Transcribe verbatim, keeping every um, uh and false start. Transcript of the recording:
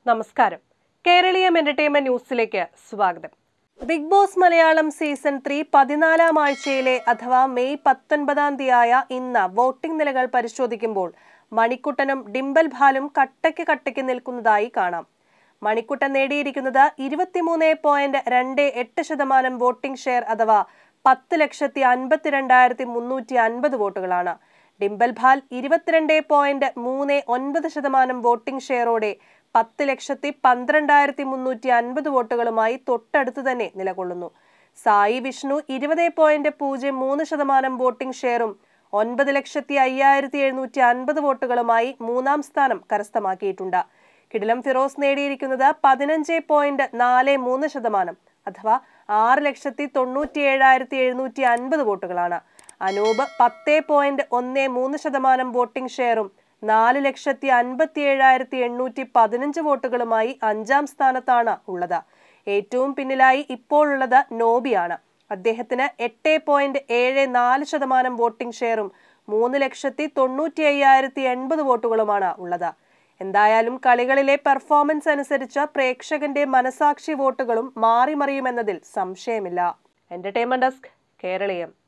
നമസ്കാരം. കേരളീയം എന്റർടൈൻമെന്റ് ന്യൂസിലേക്ക് സ്വാഗതം. Big Boss Malayalam season three പതിനാലാം ആഴ്ചയിലെ അഥവാ മെയ് പത്തൊൻപതാം തീയതിയായ ഇന്ന് വോട്ടിംഗ് നിലകൾ പരിശോധിക്കുമ്പോൾ മണിക്കുട്ടനും ഡിംപിൾ ഭാലും കട്ടയ്ക്ക് കട്ടയ്ക്ക് നിൽക്കുന്നതായി കാണാം. മണിക്കുട്ടൻ നേടിയിരിക്കുന്നത് ഇരുപത്തിമൂന്ന് പോയിന്റ് രണ്ട് എട്ട് ശതമാനം വോട്ടിംഗ് ഷെയർ അഥവാ പത്ത് ലക്ഷത്തി അൻപത്തിരണ്ടായിരത്തി മുന്നൂറ്റി അൻപത് വോട്ടുകളാണ്. ഡിംപിൾ ഭാൽ ഇരുപത്തിരണ്ട് പോയിന്റ് മൂന്ന് ഒൻപത് ശതമാനം വോട്ടിംഗ് ഷെയറോടെ പത്ത് ലക്ഷത്തി പന്ത്രണ്ടായിരത്തി മുന്നൂറ്റി അൻപത് വോട്ടുകളുമായി തൊട്ടടുത്ത് തന്നെ നിലകൊള്ളുന്നു. സായി വിഷ്ണു ഇരുപത് പോയിന്റ് പൂജ്യം മൂന്ന് ശതമാനം വോട്ടിംഗ് ഷെയറും ഒൻപത് ലക്ഷത്തി അയ്യായിരത്തി എഴുന്നൂറ്റി അൻപത് വോട്ടുകളുമായി മൂന്നാം സ്ഥാനം കരസ്ഥമാക്കിയിട്ടുണ്ട്. കിഡിലം ഫിറോസ് നേടിയിരിക്കുന്നത് പതിനഞ്ച് പോയിന്റ് നാല് മൂന്ന് ശതമാനം അഥവാ ആറ് ലക്ഷത്തി തൊണ്ണൂറ്റി ഏഴായിരത്തി എഴുന്നൂറ്റി അൻപത് വോട്ടുകളാണ്. അനൂപ് പത്ത് പോയിന്റ് ഒന്ന് മൂന്ന് ശതമാനം വോട്ടിംഗ് ഷെയറും നാല് ലക്ഷത്തി അൻപത്തി ഏഴായിരത്തി എണ്ണൂറ്റി പതിനഞ്ച് വോട്ടുകളുമായി അഞ്ചാം സ്ഥാനത്താണ് ഉള്ളത്. ഏറ്റവും പിന്നിലായി ഇപ്പോഴുള്ളത് നോബിയാണ്. അദ്ദേഹത്തിന് എട്ട് പോയിന്റ് ഏഴ് നാല് ശതമാനം വോട്ടിംഗ് ഷെയറും മൂന്ന് ലക്ഷത്തി തൊണ്ണൂറ്റി അയ്യായിരത്തി എൺപത് വോട്ടുകളുമാണ് ഉള്ളത്. എന്തായാലും കളികളിലെ പെർഫോമൻസ് അനുസരിച്ച് പ്രേക്ഷകന്റെ മനസാക്ഷി വോട്ടുകളും മാറി മറിയുമെന്നതിൽ സംശയമില്ല. Entertainment desk, Keraleeyam.